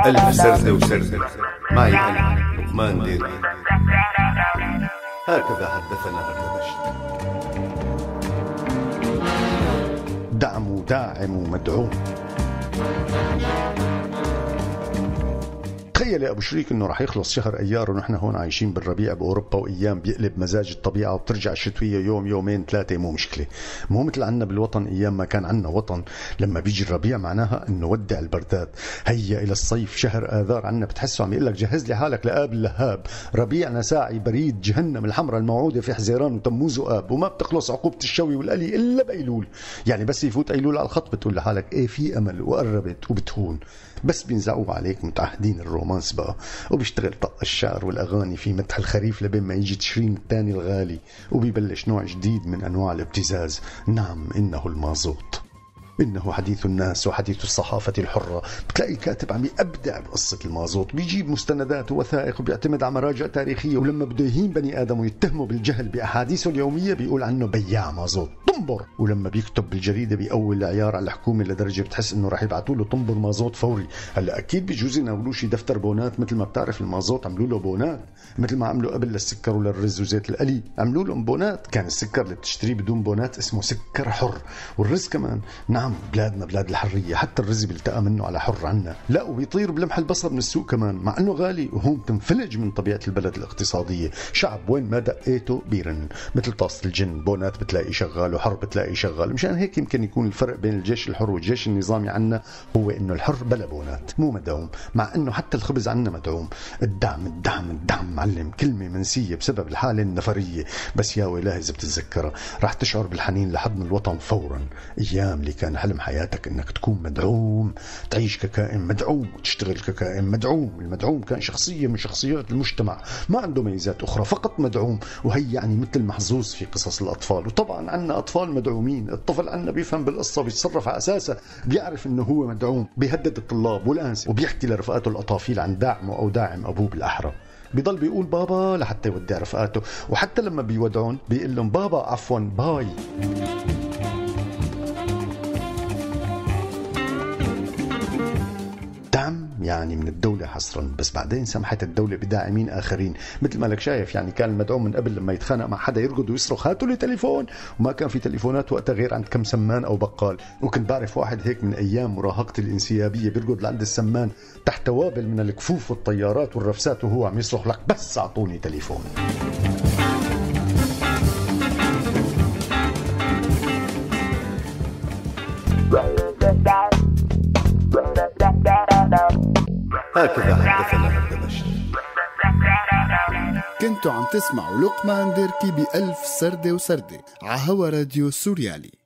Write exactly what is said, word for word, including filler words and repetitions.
ألف سردة وسردة معي أنا لقمان ديري. هكذا حدثنا هردبشت. دعم داعم ومدعوم. تخيل يا أبو شريك إنه رح يخلص شهر أيار ونحن هون عايشين بالربيع بأوروبا، وأيام بيقلب مزاج الطبيعة وبترجع الشتوية يوم يومين ثلاثة، مو مشكلة. مو مثل عنا بالوطن أيام ما كان عنا وطن، لما بيجي الربيع معناها إنه ودع البردات، هيا إلى الصيف. شهر آذار عنا بتحسه عم يقول لك جهز لي حالك لآب اللهاب. ربيعنا ساعي بريد جهنم الحمراء الموعودة في حزيران وتموز وآب، وما بتخلص عقوبة الشوي والقلي إلا بأيلول. يعني بس يفوت أيلول على الخط بتقول لحالك إيه في أمل وقربت وبتهون. بس بينزعوه عليك متعهدين الرومانس بقى، وبيشتغل طق الشعر والأغاني في مدح الخريف لبين ما يجي تشرين الثاني الغالي، وبيبلش نوع جديد من أنواع الابتزاز. نعم، إنه المازوت، إنه حديث الناس وحديث الصحافة الحرة. بتلاقي الكاتب عم يبدع بقصة المازوت، بيجيب مستندات ووثائق وبيعتمد على مراجع تاريخية، ولما بده يهين بني آدم ويتهمه بالجهل بأحاديثه اليومية بيقول عنه بياع مازوت طنبر. ولما بيكتب بالجريدة بيقول العيار على الحكومة لدرجة بتحس إنه راح يبعثوا له طنبر مازوت فوري. هلا أكيد بيجوز يناولوه شي دفتر بونات، مثل ما بتعرف المازوت عملوا له بونات، مثل ما عملوا قبل للسكر وللرز وزيت القلي عملوا لهم بونات. كان السكر اللي بتشتريه بدون بونات اسمه سكر حر، والرز كمان. نعم، بلادنا بلاد الحرية، حتى الرز بيلتقى منه على حر عنا. لا، وبيطير بلمح البصر من السوق كمان، مع انه غالي، وهون بتنفلج من طبيعة البلد الاقتصادية. شعب وين ما دقيته بيرن، مثل طاسة الجن، بونات بتلاقي شغال وحر بتلاقي شغال. مشان هيك يمكن يكون الفرق بين الجيش الحر والجيش النظامي عنا هو انه الحر بلا بونات، مو مدعوم، مع انه حتى الخبز عنا مدعوم. الدعم الدعم الدعم معلم، كلمة منسية بسبب الحالة النفرية، بس يا ويلاه اذا بتتذكرها راح تشعر بالحنين لحضن الوطن فورا. ايام اللي كان حلم حياتك انك تكون مدعوم، تعيش ككائن مدعوم وتشتغل ككائن مدعوم. المدعوم كان شخصية من شخصيات المجتمع، ما عنده ميزات اخرى، فقط مدعوم. وهي يعني مثل محظوظ في قصص الاطفال. وطبعا عنا اطفال مدعومين، الطفل عنا بيفهم بالقصة، بيتصرف على اساسها، بيعرف انه هو مدعوم، بيهدد الطلاب والانسة، وبيحكي لرفقاته الاطافيل عن داعمه او داعم ابوه بالاحرى. بيضل بيقول بابا لحتى يودع رفقاته، وحتى لما بيودعون بيقول لهم بابا عفوا باي. دعم يعني من الدولة حصرا، بس بعدين سمحت الدولة بداعمين آخرين. مثل ما لك شايف، يعني كان المدعوم من قبل لما يتخانق مع حدا يرقد ويصرخ هاتوا لي تليفون، وما كان في تليفونات وقتها غير عند كم سمان أو بقال. وكنت بعرف واحد هيك من أيام مراهقتي الانسيابية بيرقد لعند السمان تحت وابل من الكفوف والطيارات والرفسات، وهو عم يصرخ لك بس أعطوني تليفون. هكذا حدثنا هردبشت. كنتوا عم تسمعوا لقمان ديركي بألف سردة وسردة على هوا راديو سوريالي.